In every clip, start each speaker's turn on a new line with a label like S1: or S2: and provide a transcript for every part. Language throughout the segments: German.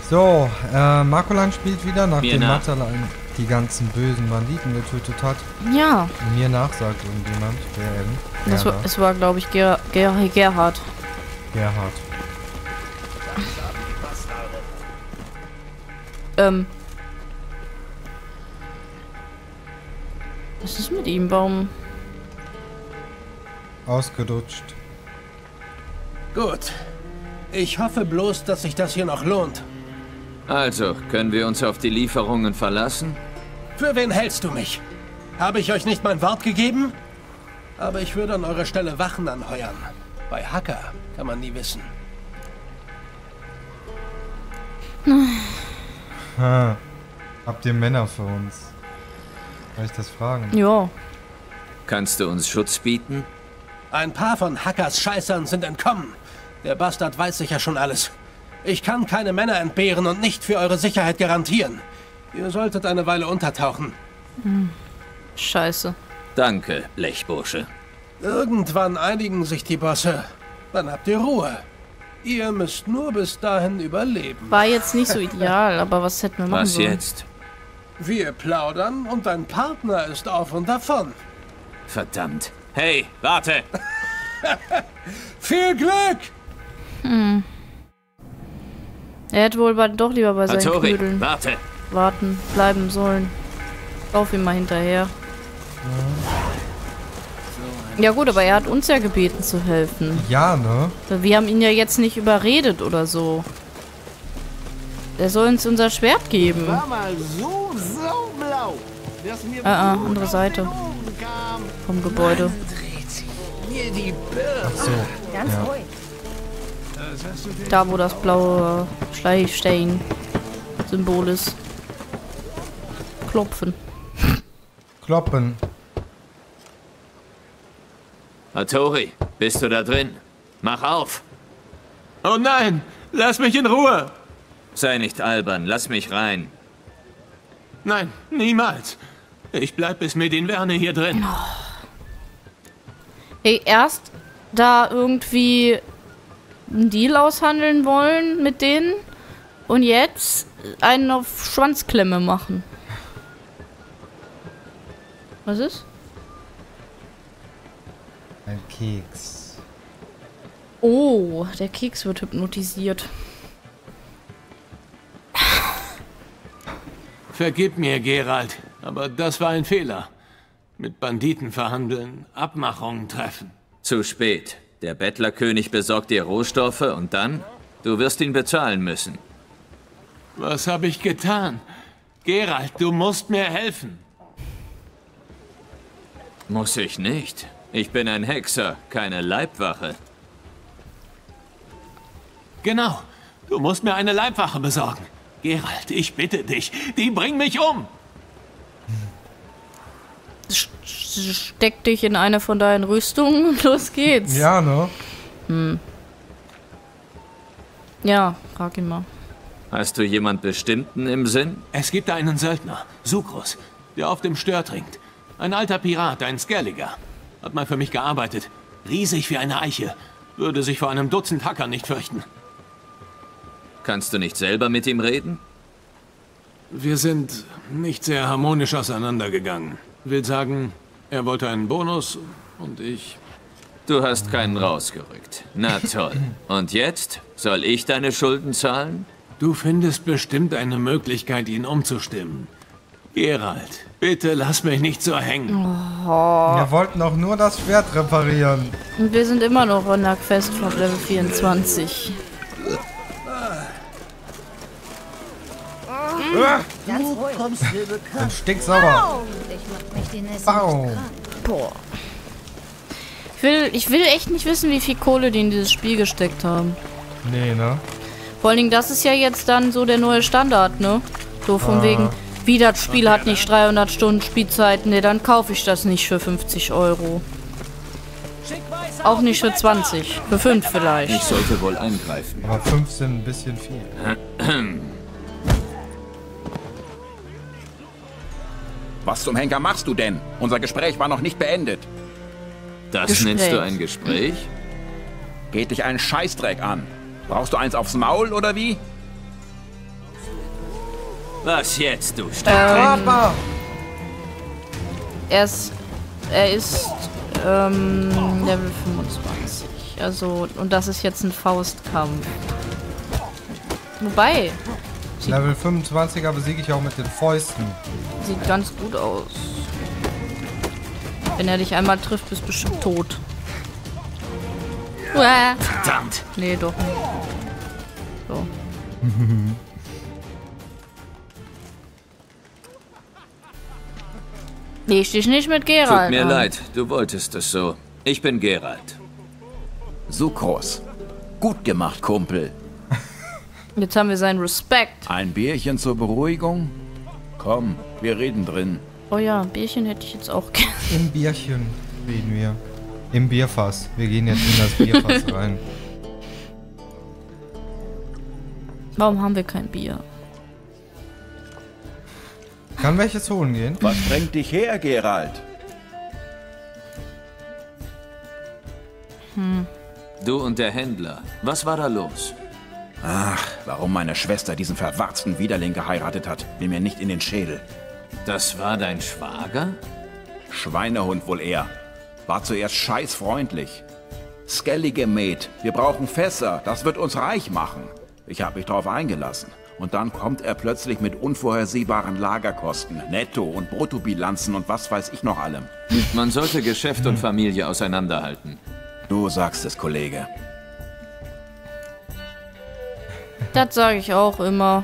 S1: So, Marcolan spielt wieder, nachdem
S2: nach.
S1: Matalan die ganzen bösen Banditen getötet hat.
S3: Ja.
S1: Mir nachsagt irgendjemand, wer eben.
S3: Es war, glaube ich, Gerhard.
S1: Gerhard.
S3: Was ist mit ihm? Warum?
S1: Ausgedutscht.
S4: Gut. Ich hoffe bloß, dass sich das hier noch lohnt.
S2: Also, können wir uns auf die Lieferungen verlassen?
S4: Für wen hältst du mich? Habe ich euch nicht mein Wort gegeben? Aber ich würde an eurer Stelle Wachen anheuern. Bei Hacker kann man nie wissen.
S1: Habt ihr Männer für uns? Kann ich das fragen?
S3: Ja.
S2: Kannst du uns Schutz bieten?
S4: Ein paar von Hackers Scheißern sind entkommen. Der Bastard weiß sicher schon alles. Ich kann keine Männer entbehren und nicht für eure Sicherheit garantieren. Ihr solltet eine Weile untertauchen.
S3: Scheiße.
S2: Danke, Blechbursche.
S4: Irgendwann einigen sich die Bosse. Dann habt ihr Ruhe. Ihr müsst nur bis dahin überleben.
S3: War jetzt nicht so ideal, aber was hätten wir machen
S2: Was
S3: sollen?
S2: jetzt?
S4: Wir plaudern und dein Partner ist auf und davon.
S2: Verdammt. Hey, warte!
S4: Viel Glück!
S3: Er hätte wohl doch lieber bei seinen
S2: Hattori,
S3: Knödeln
S2: warte!
S3: warten, bleiben sollen. Lauf ihm mal hinterher. Ja gut, aber er hat uns ja gebeten zu helfen.
S1: Ja, ne?
S3: Wir haben ihn ja jetzt nicht überredet oder so. Er soll uns unser Schwert geben.
S5: War mal so blau, dass mir
S3: Andere Seite vom Gebäude.
S5: mir die Birne.
S1: Ach so.
S6: Ganz
S1: Ja.
S6: ruhig.
S3: Da, wo das blaue Schleichstein-Symbol ist. Klopfen.
S1: Kloppen.
S2: Hattori, bist du da drin? Mach auf!
S4: Oh nein! Lass mich in Ruhe!
S2: Sei nicht albern, lass mich rein.
S4: Nein, niemals. Ich bleib bis Medinverne hier drin.
S3: Hey, erst da irgendwie einen Deal aushandeln wollen mit denen und jetzt einen auf Schwanzklemme machen. Was ist?
S1: Ein Keks.
S3: Oh, der Keks wird hypnotisiert.
S4: Vergib mir, Geralt, aber das war ein Fehler. Mit Banditen verhandeln, Abmachungen treffen.
S2: Zu spät. Der Bettlerkönig besorgt dir Rohstoffe und dann? Du wirst ihn bezahlen müssen.
S4: Was habe ich getan? Geralt, du musst mir helfen.
S2: Muss ich nicht. Ich bin ein Hexer, keine Leibwache.
S4: Genau, du musst mir eine Leibwache besorgen. Geralt, ich bitte dich, die bringen mich um.
S3: Steck dich in eine von deinen Rüstungen und los geht's.
S1: Ja, ne?
S3: Ja, frag ihn mal.
S2: Hast du jemand Bestimmten im Sinn?
S4: Es gibt da einen Söldner, Sukrus, der auf dem Stör trinkt. Ein alter Pirat, ein Skelliger. Hat mal für mich gearbeitet. Riesig wie eine Eiche. Würde sich vor einem Dutzend Hacker nicht fürchten.
S2: Kannst du nicht selber mit ihm reden?
S4: Wir sind nicht sehr harmonisch auseinandergegangen. Will sagen, er wollte einen Bonus und ich...
S2: Du hast keinen rausgerückt. Na toll. Und jetzt? Soll ich deine Schulden zahlen?
S4: Du findest bestimmt eine Möglichkeit, ihn umzustimmen. Geralt, bitte lass mich nicht so hängen.
S1: Wir wollten auch nur das Schwert reparieren.
S3: Und wir sind immer noch in der Quest von Level 24.
S6: Ganz ruhig.
S5: Kommst mir bekannt.
S1: Ein Stinksauber.
S6: Ich mach mich den Essen
S1: Bau.
S6: nicht krank.
S3: Boah. Ich will echt nicht wissen, wie viel Kohle die in dieses Spiel gesteckt haben.
S1: Nee, ne?
S3: Vor allen Dingen, das ist ja jetzt dann so der neue Standard, ne? So von wegen, wie das Spiel hat nicht 300 Stunden Spielzeit, ne, dann kaufe ich das nicht für 50 Euro. Auch nicht für 20, für 5
S2: Ich
S3: vielleicht.
S2: sollte wohl eingreifen.
S1: Aber 5 sind ein bisschen viel.
S7: Was zum Henker machst du denn? Unser Gespräch war noch nicht beendet.
S2: Das
S3: Gespräch.
S2: nennst du ein Gespräch?
S7: Geht dich einen Scheißdreck an. Brauchst du eins aufs Maul oder wie?
S2: Was jetzt, du
S1: Papa!
S3: Er ist Level 25. Also, und das ist jetzt ein Faustkampf. Wobei,
S1: Level 25er besiege ich auch mit den Fäusten.
S3: sieht ganz gut aus. Wenn er dich einmal trifft, bist du bestimmt tot. Uah.
S2: Verdammt!
S3: Nee, doch nicht. So. Leg dich nicht mit Geralt
S2: Tut mir
S3: an.
S2: leid, du wolltest es so. Ich bin Geralt.
S7: Sucros. Gut gemacht, Kumpel.
S3: Jetzt haben wir seinen Respekt.
S7: Ein Bierchen zur Beruhigung? Komm, wir reden drin.
S3: Oh ja, ein Bierchen hätte ich jetzt auch gerne.
S1: Im Bierchen reden wir. Im Bierfass. Wir gehen jetzt in das Bierfass rein.
S3: Warum haben wir kein Bier?
S1: Kann welches holen gehen?
S7: Was bringt dich her, Geralt?
S2: Du und der Händler. Was war da los?
S7: Ach, warum meine Schwester diesen verwarzten Widerling geheiratet hat, will mir nicht in den Schädel.
S2: Das war dein Schwager?
S7: Schweinehund wohl eher. War zuerst scheißfreundlich. Skellige Met, wir brauchen Fässer, das wird uns reich machen. Ich habe mich drauf eingelassen. Und dann kommt er plötzlich mit unvorhersehbaren Lagerkosten, Netto- und Bruttobilanzen und was weiß ich noch allem.
S2: Man sollte Geschäft und Familie auseinanderhalten.
S7: Du sagst es, Kollege.
S3: Das sage ich auch immer.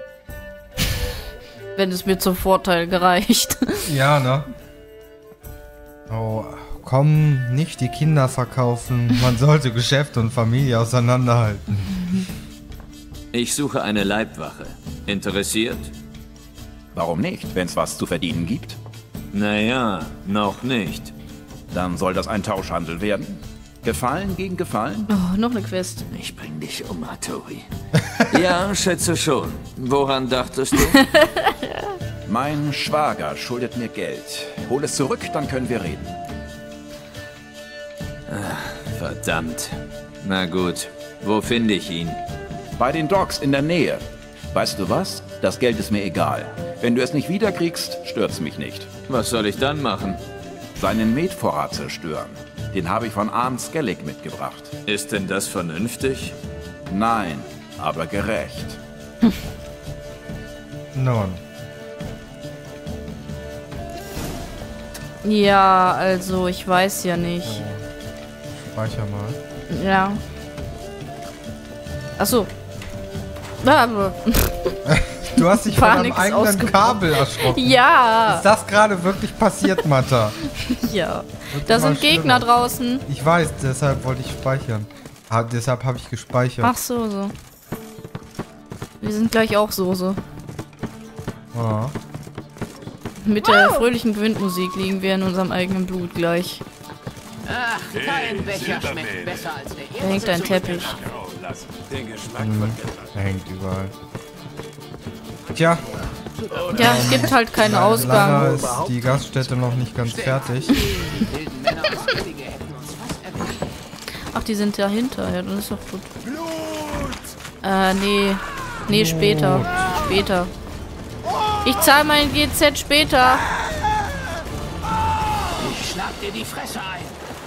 S3: Wenn es mir zum Vorteil gereicht.
S1: Ja, ne? Oh, komm, nicht die Kinder verkaufen. Man sollte Geschäft und Familie auseinanderhalten.
S2: Ich suche eine Leibwache. Interessiert?
S7: Warum nicht, wenn es was zu verdienen gibt?
S2: Naja, noch nicht.
S7: Dann soll das ein Tauschhandel werden. Gefallen gegen Gefallen?
S3: Oh, noch eine Quest.
S2: Ich bring dich um, Hattori. Ja, schätze schon. Woran dachtest du?
S7: Mein Schwager schuldet mir Geld. Hol es zurück, dann können wir reden.
S2: Verdammt. Na gut, wo finde ich ihn?
S7: Bei den Docks in der Nähe. Weißt du was? Das Geld ist mir egal. Wenn du es nicht wiederkriegst, stört's mich nicht.
S2: Was soll ich dann machen?
S7: Seinen Metvorrat zerstören. Den habe ich von Arn Skellig mitgebracht.
S2: Ist denn das vernünftig?
S7: Nein, aber gerecht.
S1: Nun.
S3: Ja, also ich weiß ja nicht.
S1: Speicher mal.
S3: Ja. Achso. Aber
S1: Du hast dich von deinem
S3: Panik ist
S1: eigenen
S3: ausgebrochen.
S1: Kabel erschrocken.
S3: ja.
S1: Ist das gerade wirklich passiert, Matta?
S3: Ja.
S1: Wird
S3: Da
S1: immer
S3: sind Gegner
S1: schlimmer.
S3: draußen.
S1: Ich weiß, deshalb wollte ich speichern. Deshalb habe ich gespeichert.
S3: Ach so. Wir sind gleich auch so.
S1: Ja.
S3: Mit der fröhlichen Gewindmusik liegen wir in unserem eigenen Blut gleich.
S5: Ach, kein Becher schmeckt besser als der
S3: Da hängt ein Teppich.
S1: Er hängt überall. Tja,
S3: Ja, es gibt halt keinen
S1: leider
S3: Ausgang.
S1: ist die Gaststätte noch nicht ganz fertig.
S5: wilden Männer aus Skellige hätten uns fast erwischt.
S3: Ach, die sind dahinter. Ja, das ist doch gut. Nee. Nee, später. Später. Ich zahle mein GZ später.
S5: Ich schlag dir die Fresse ein.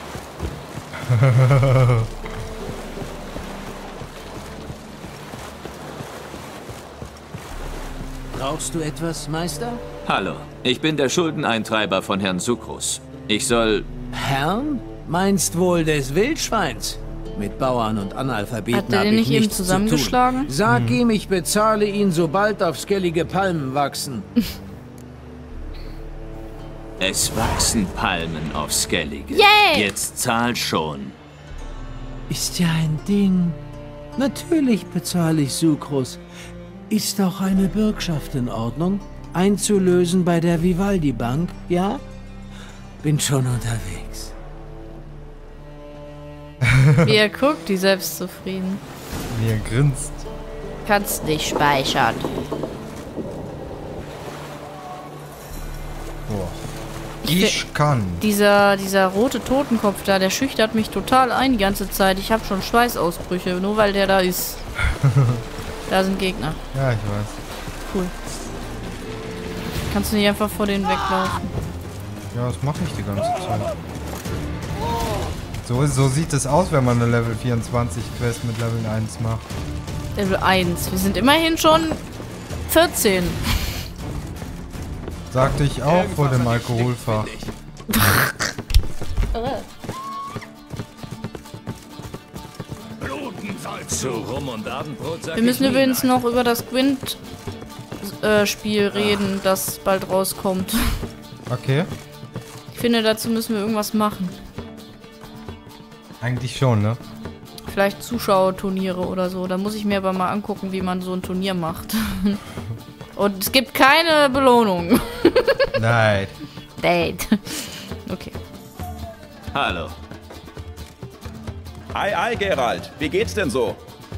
S5: Brauchst du etwas, Meister?
S2: Hallo, ich bin der Schuldeneintreiber von Herrn Sucrus. Ich soll...
S5: Herrn? Meinst wohl des Wildschweins? Mit Bauern und Analphabeten
S3: Hat der
S5: habe
S3: den
S5: ich
S3: nicht eben
S5: nichts
S3: zusammengeschlagen?
S5: zu tun. Sag ihm, ich bezahle ihn, sobald auf skellige Palmen wachsen.
S2: Es wachsen Palmen auf Skellige.
S3: Yay!
S2: Jetzt zahl schon.
S5: Ist ja ein Ding. Natürlich bezahle ich Sucrus. Ist auch eine Bürgschaft in Ordnung? Einzulösen bei der Vivaldi Bank, ja? Bin schon unterwegs.
S3: Wie er guckt, die selbstzufrieden.
S1: Wie er grinst.
S3: Kannst nicht speichern.
S1: Boah. Ich kann.
S3: Dieser rote Totenkopf da, der schüchtert mich total ein die ganze Zeit. Ich habe schon Schweißausbrüche, nur weil der da ist. Da sind Gegner.
S1: Ja, ich weiß.
S3: Cool. Kannst du nicht einfach vor denen weglaufen?
S1: Ja, das mache ich die ganze Zeit. So sieht es aus, wenn man eine Level 24 Quest mit Level 1 macht.
S3: Level 1. Wir sind immerhin schon 14.
S1: Sagte ich auch vor dem Alkoholfach.
S3: Wir müssen übrigens noch über das Gwent-Spiel reden, das bald rauskommt.
S1: Okay.
S3: Ich finde, dazu müssen wir irgendwas machen.
S1: Eigentlich schon, ne?
S3: Vielleicht Zuschauerturniere oder so. Da muss ich mir aber mal angucken, wie man so ein Turnier macht. Und es gibt keine Belohnung.
S1: Nein.
S3: Date. Okay.
S2: Hallo.
S7: Ei, Geralt. Wie geht's denn so?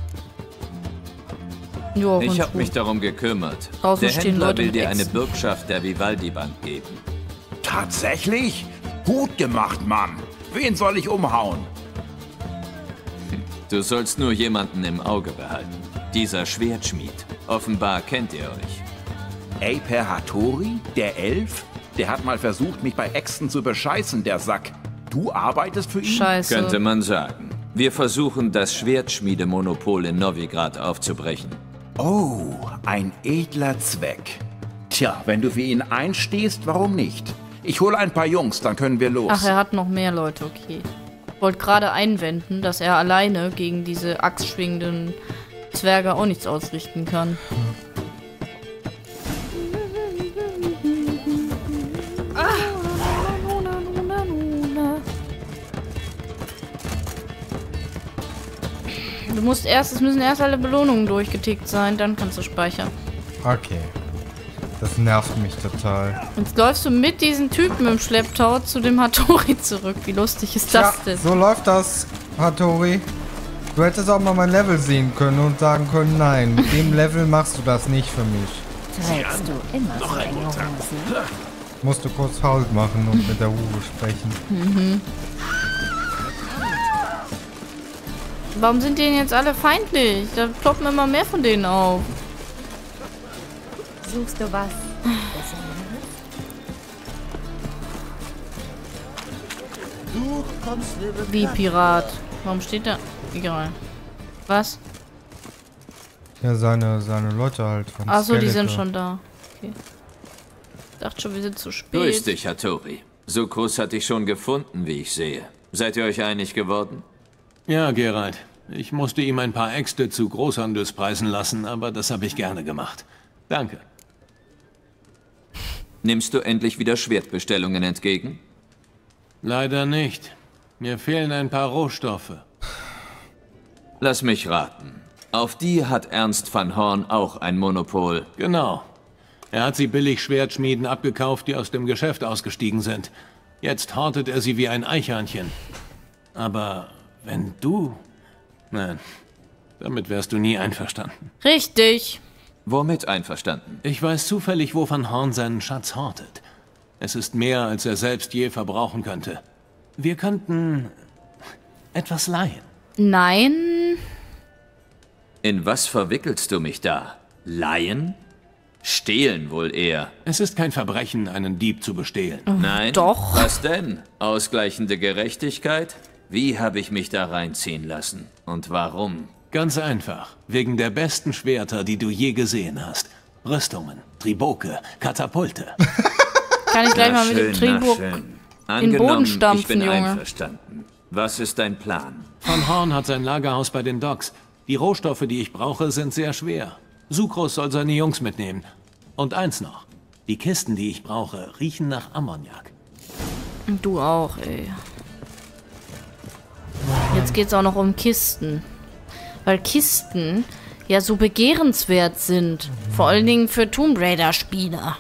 S3: Jo,
S2: Ich
S3: ganz
S2: habe
S3: gut.
S2: mich darum gekümmert.
S3: Draußen
S2: Der
S3: stehen
S2: Händler
S3: Leute
S2: will
S3: mit
S2: dir eine
S3: Äxten.
S2: Bürgschaft der Vivaldi Bank geben.
S7: Tatsächlich? Gut gemacht, Mann. Wen soll ich umhauen?
S2: Du sollst nur jemanden im Auge behalten. Dieser Schwertschmied. Offenbar kennt ihr euch.
S7: Aper Hattori? Der Elf? Der hat mal versucht, mich bei Äxten zu bescheißen, der Sack. Du arbeitest für ihn?
S3: Scheiße.
S2: Könnte man sagen. Wir versuchen, das Schwertschmiedemonopol in Novigrad aufzubrechen.
S7: Oh, ein edler Zweck. Tja, wenn du für ihn einstehst, warum nicht? Ich hole ein paar Jungs, dann können wir los.
S3: Ach, er hat noch mehr Leute, okay. Ich wollte gerade einwenden, dass er alleine gegen diese axtschwingenden Zwerge auch nichts ausrichten kann. Es müssen erst alle Belohnungen durchgetickt sein, dann kannst du speichern.
S1: Okay. Das nervt mich total.
S3: Jetzt läufst du mit diesen Typen im Schlepptau zu dem Hattori zurück. Wie lustig ist das denn?
S1: So läuft das, Hattori. Du hättest auch mal mein Level sehen können und sagen können, nein, mit dem Level machst du das nicht für mich.
S6: Trägst du immer so enge Hosen?
S1: Musst du kurz faul machen und mit der Hure sprechen.
S3: Warum sind die denn jetzt alle feindlich? Da ploppen immer mehr von denen auf.
S6: Suchst du was?
S3: Wie Pirat. Warum steht da? Egal. Was?
S1: Ja, seine Leute halt. Von
S3: Achso, die sind
S1: Skeletor.
S3: schon da. Okay. Ich dachte schon, wir sind zu spät.
S2: Grüß dich, Hattori. Sukrus hat dich schon gefunden, wie ich sehe. Seid ihr euch einig geworden?
S5: Ja, Geralt. Ich musste ihm ein paar Äxte zu Großhandelspreisen lassen, aber das habe ich gerne gemacht. Danke.
S2: Nimmst du endlich wieder Schwertbestellungen entgegen?
S5: Leider nicht. Mir fehlen ein paar Rohstoffe.
S2: Lass mich raten. Auf die hat Ernst van Horn auch ein Monopol.
S5: Genau. Er hat sie billig Schwertschmieden abgekauft, die aus dem Geschäft ausgestiegen sind. Jetzt hortet er sie wie ein Eichhörnchen. Aber wenn du... Nein, damit wärst du nie einverstanden.
S3: Richtig.
S2: Womit einverstanden?
S5: Ich weiß zufällig, wo Van Horn seinen Schatz hortet. Es ist mehr, als er selbst je verbrauchen könnte. Wir könnten... etwas leihen.
S3: Nein.
S2: In was verwickelst du mich da? Laien? Stehlen wohl eher.
S5: Es ist kein Verbrechen, einen Dieb zu bestehlen.
S2: Nein?
S3: Doch.
S2: Was denn? Ausgleichende Gerechtigkeit? Wie habe ich mich da reinziehen lassen? Und warum?
S5: Ganz einfach. Wegen der besten Schwerter, die du je gesehen hast. Rüstungen, Triboke, Katapulte.
S3: Kann ich gleich mal mit dem Triebuk
S2: schön.
S3: in den
S2: Angenommen,
S3: Boden
S2: ich
S3: stampfen,
S2: bin
S3: Junge.
S2: einverstanden. Was ist dein Plan?
S5: Van Horn hat sein Lagerhaus bei den Docks. Die Rohstoffe, die ich brauche, sind sehr schwer. Sukrus soll seine Jungs mitnehmen. Und eins noch. Die Kisten, die ich brauche, riechen nach Ammoniak.
S3: Und du auch, ey. Jetzt geht's auch noch um Kisten. Weil Kisten ja so begehrenswert sind. Vor allen Dingen für Tomb Raider-Spieler.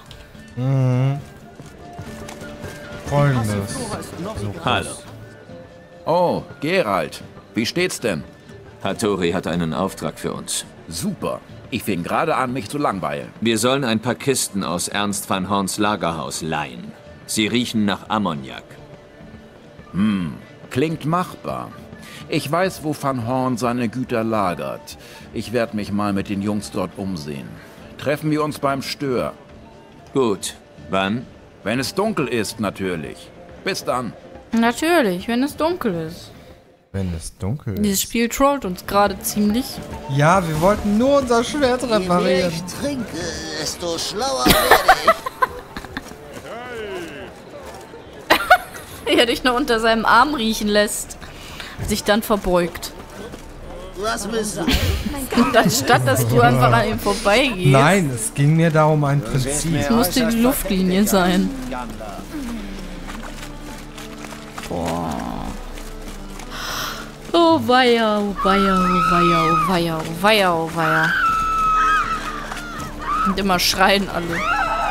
S1: Folgendes.
S2: Hallo.
S7: Oh, Geralt. Wie steht's denn?
S2: Hattori hat einen Auftrag für uns.
S7: Super. Ich fing gerade an, mich zu langweilen.
S2: Wir sollen ein paar Kisten aus Ernst van Horns Lagerhaus leihen. Sie riechen nach Ammoniak.
S7: Klingt machbar. Ich weiß, wo Van Horn seine Güter lagert. Ich werde mich mal mit den Jungs dort umsehen. Treffen wir uns beim Stör.
S2: Gut, Wann?
S7: Wenn es dunkel ist, natürlich. Bis dann.
S3: Natürlich, wenn es dunkel ist.
S1: Wenn es dunkel
S3: Dieses
S1: ist.
S3: Spiel trollt uns gerade ziemlich.
S1: Ja, wir wollten nur unser Schwert
S8: Je mehr
S1: reparieren.
S8: ich trinke, desto schlauer werde ich.
S3: Er dich noch unter seinem Arm riechen lässt. Sich dann verbeugt.
S8: Was willst du?
S3: Und anstatt, dass du einfach an ihm vorbeigehst.
S1: Nein, es ging mir da um ein Prinzip.
S3: Es musste die Luftlinie sein. Boah. Oh weia, oh weia, oh weia, oh weia, oh weia, oh weia. Und immer schreien alle.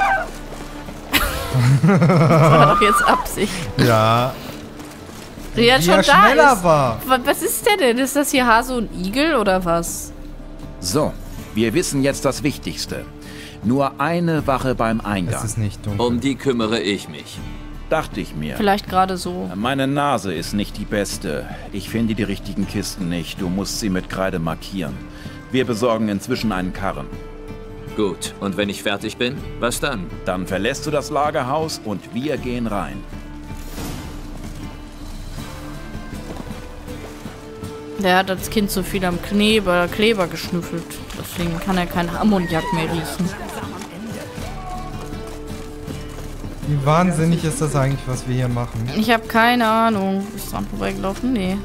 S3: Das war doch jetzt Absicht.
S1: Ja.
S3: Der jetzt
S1: Wie er
S3: schon da
S1: schneller
S3: ist.
S1: war.
S3: Was ist der denn? Ist das hier Hase und Igel oder was?
S7: So, wir wissen jetzt das Wichtigste. Nur eine Wache beim
S1: Es
S7: Eingang.
S1: ist nicht dunkel.
S2: Um die kümmere ich mich.
S7: Dachte ich mir.
S3: Vielleicht gerade so.
S7: Meine Nase ist nicht die beste. Ich finde die richtigen Kisten nicht. Du musst sie mit Kreide markieren. Wir besorgen inzwischen einen Karren.
S2: Gut, und wenn ich fertig bin, was dann?
S7: Dann verlässt du das Lagerhaus und wir gehen rein.
S3: Der hat als Kind so viel am Kleber geschnüffelt. Deswegen kann er kein Ammoniak mehr riechen.
S1: Wie wahnsinnig ist das eigentlich, was wir hier machen?
S3: Ich habe keine Ahnung. Ist dran vorbeigelaufen? Nee.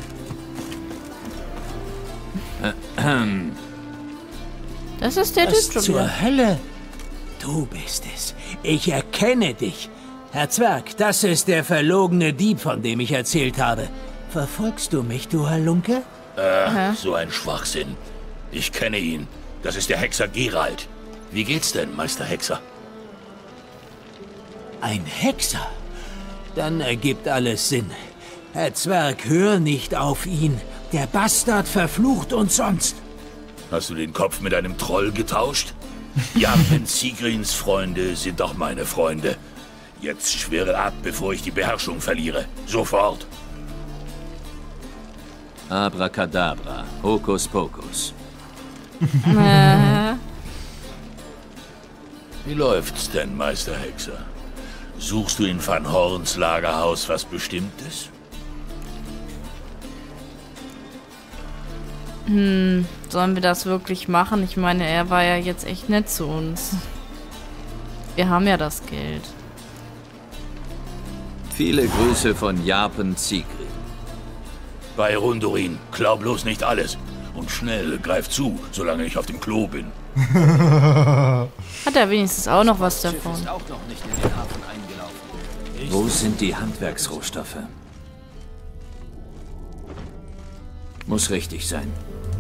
S3: Das ist der
S5: Was
S3: Typ schon
S5: zur
S3: wieder.
S5: Hölle? Du bist es. Ich erkenne dich. Herr Zwerg, das ist der verlogene Dieb, von dem ich erzählt habe. Verfolgst du mich, du Halunke?
S9: So ein Schwachsinn. Ich kenne ihn. Das ist der Hexer Geralt. Wie geht's denn, Meister Hexer?
S5: Ein Hexer? Dann ergibt alles Sinn. Herr Zwerg, hör nicht auf ihn. Der Bastard verflucht uns sonst.
S9: Hast du den Kopf mit einem Troll getauscht? Ja, denn Sigrins Freunde sind doch meine Freunde. Jetzt schwere ab, bevor ich die Beherrschung verliere. Sofort.
S2: Abracadabra, Hokus Pokus.
S9: Wie läuft's denn, Meister Hexer? Suchst du in Van Horns Lagerhaus was Bestimmtes?
S3: Sollen wir das wirklich machen? Ich meine, er war ja jetzt echt nett zu uns. Wir haben ja das Geld.
S2: Viele Grüße von Japen Sigrid.
S9: Bei Rundurin, glaub bloß nicht alles. Und schnell, greif zu, solange ich auf dem Klo bin.
S3: Hat er wenigstens auch noch was davon.
S2: Wo sind die Handwerksrohstoffe? Muss richtig sein.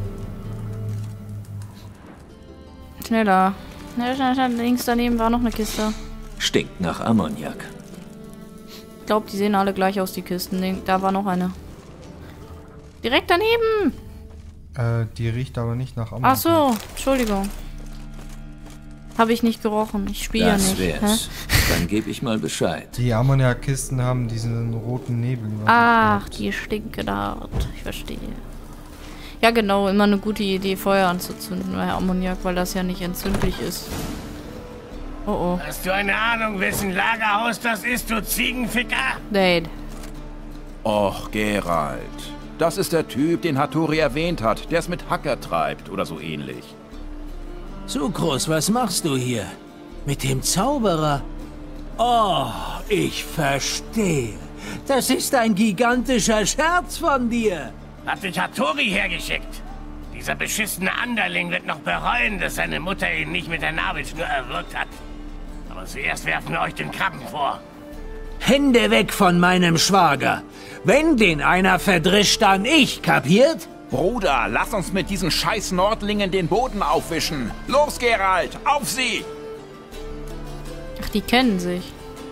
S3: Schneller. Schnell, links daneben war noch eine Kiste.
S2: Stinkt nach Ammoniak.
S3: Ich glaube, die sehen alle gleich aus, die Kisten. Nee, da war noch eine. Direkt daneben!
S1: Die riecht aber nicht nach Ammoniak.
S3: Ach so, Entschuldigung. Habe ich nicht gerochen. Ich spiele ja
S2: Das
S3: nicht.
S2: wär's. Dann gebe ich mal Bescheid.
S1: Die Ammoniakkisten haben diesen roten Nebel. über sich
S3: Ach,
S1: gehabt.
S3: die Stinkgedacht. Ich verstehe. Ja, genau. Immer eine gute Idee, Feuer anzuzünden bei Ammoniak, weil das ja nicht entzündlich ist. Oh oh.
S4: Hast du eine Ahnung, wessen Lagerhaus das ist, du Ziegenficker?
S3: Date.
S7: Och, Geralt. Das ist der Typ, den Hattori erwähnt hat, der es mit Hacker treibt oder so ähnlich.
S5: Sukrus, was machst du hier? Mit dem Zauberer? Oh, ich verstehe. Das ist ein gigantischer Scherz von dir.
S4: Hat dich Hattori hergeschickt. Dieser beschissene Anderling wird noch bereuen, dass seine Mutter ihn nicht mit der Nabelschnur erwürgt hat. Aber zuerst werfen wir euch den Krabben vor.
S5: Hände weg von meinem Schwager. Wenn den einer verdrischt, dann ich, kapiert?
S7: Bruder, lass uns mit diesen scheiß Nordlingen den Boden aufwischen. Los, Geralt, auf sie!
S3: Ach, die kennen sich.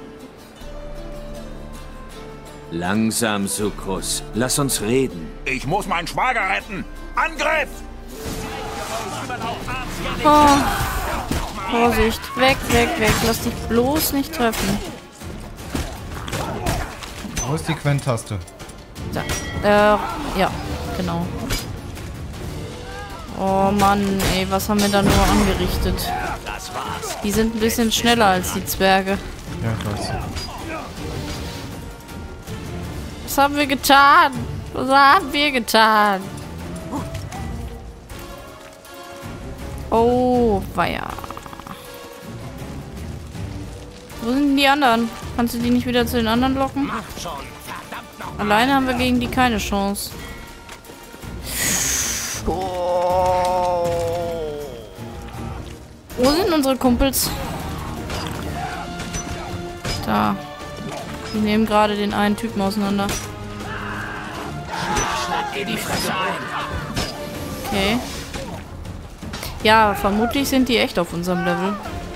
S2: Langsam, Sukrus. Lass uns reden.
S7: Ich muss meinen Schwager retten. Angriff!
S3: Oh. Vorsicht. Weg, weg, weg. Lass dich bloß nicht treffen.
S1: Wo ist die Quent-Taste?
S3: Da. Ja, genau. Oh Mann, ey, was haben wir da nur angerichtet?
S9: Das war's.
S3: Die sind ein bisschen schneller als die Zwerge.
S1: Ja, ich weiß.
S3: Was haben wir getan? Was haben wir getan? Oh, weia. Wo sind denn die anderen? Kannst du die nicht wieder zu den anderen locken? Alleine haben wir gegen die keine Chance. Oh. Wo sind unsere Kumpels? Da. Die nehmen gerade den einen Typen auseinander. Okay. Ja, vermutlich sind die echt auf unserem Level.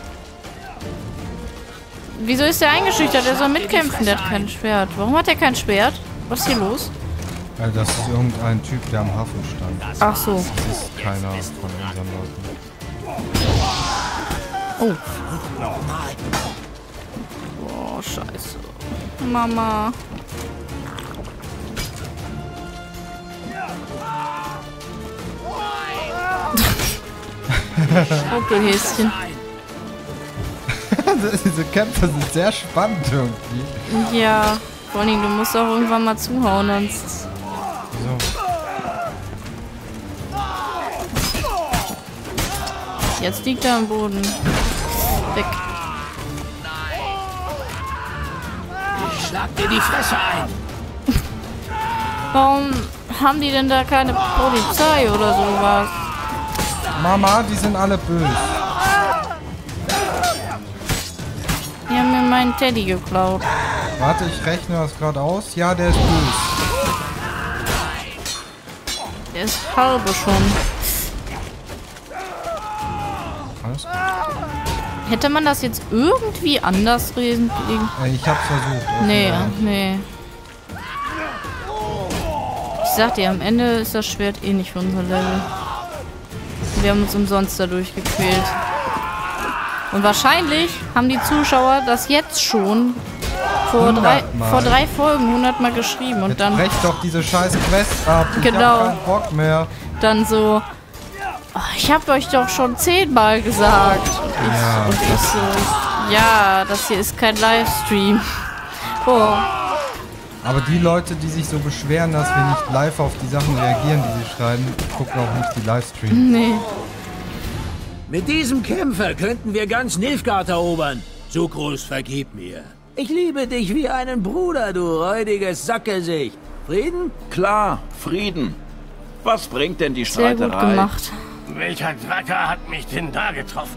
S3: Wieso ist der eingeschüchtert? Der soll mitkämpfen. Der hat kein Schwert. Warum hat er kein Schwert? Was ist hier los?
S1: Das ist irgendein Typ, der am Hafen stand.
S3: Ach so.
S1: Das ist keiner von unseren Leuten.
S3: Oh. Boah, scheiße. Mama. Popelhäschen.
S1: Diese Kämpfe sind sehr spannend irgendwie.
S3: Ja, vor allem, du musst auch irgendwann mal zuhauen, sonst...
S1: So.
S3: Jetzt liegt er am Boden. Weg.
S5: Ich schlag dir die Fresse ein.
S3: Warum haben die denn da keine Polizei oder sowas?
S1: Mama, die sind alle böse.
S3: Die haben mir meinen Teddy geklaut.
S1: Warte, ich rechne das gerade aus. Ja, der ist böse.
S3: Der ist halbe schon.
S1: Alles gut.
S3: Hätte man das jetzt irgendwie anders lesen?
S1: Ich hab's versucht.
S3: Nee, nee. Ich sag dir, am Ende ist das Schwert eh nicht für unser Level. Wir haben uns umsonst dadurch gequält. Und wahrscheinlich haben die Zuschauer das jetzt schon vor drei Folgen 100 Mal geschrieben. Und
S1: jetzt
S3: dann
S1: brecht doch diese scheiß Quest ab.
S3: Genau.
S1: Ich hab keinen Bock mehr.
S3: Dann so, oh, ich hab euch doch schon 10 Mal gesagt.
S1: Ja.
S3: Und ich so, ja, das hier ist kein Livestream. Oh.
S1: Aber die Leute, die sich so beschweren, dass wir nicht live auf die Sachen reagieren, die sie schreiben, gucken auch nicht die Livestreams.
S3: Nee.
S5: Mit diesem Kämpfer könnten wir ganz Nilfgaard erobern. Sukrus, vergib mir. Ich liebe dich wie einen Bruder, du räudiges Sackgesicht. Frieden?
S7: Klar, Frieden. Was bringt denn die
S3: Sehr
S7: Streiterei?
S3: gut gemacht.
S4: Welcher Dracker hat mich denn da getroffen?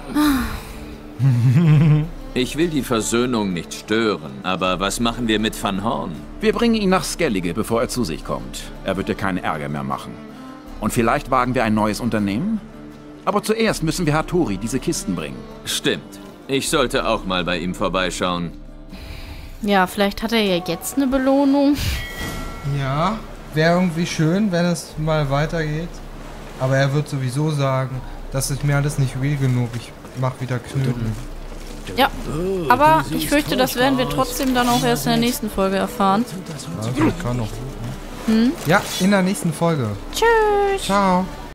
S2: Ich will die Versöhnung nicht stören, aber was machen wir mit Van Horn?
S7: Wir bringen ihn nach Skellige, bevor er zu sich kommt. Er wird dir keinen Ärger mehr machen. Und vielleicht wagen wir ein neues Unternehmen? Aber zuerst müssen wir Hattori diese Kisten bringen.
S2: Stimmt. Ich sollte auch mal bei ihm vorbeischauen.
S3: Ja, vielleicht hat er ja jetzt eine Belohnung.
S1: Ja, wäre irgendwie schön, wenn es mal weitergeht. Aber er wird sowieso sagen, das ist mir alles nicht real genug. Ich mach wieder Knödel.
S3: Ja, aber ich fürchte, das werden wir trotzdem dann auch erst in der nächsten Folge erfahren.
S1: Also, kann noch. Ja, in der nächsten Folge.
S3: Tschüss.
S1: Ciao.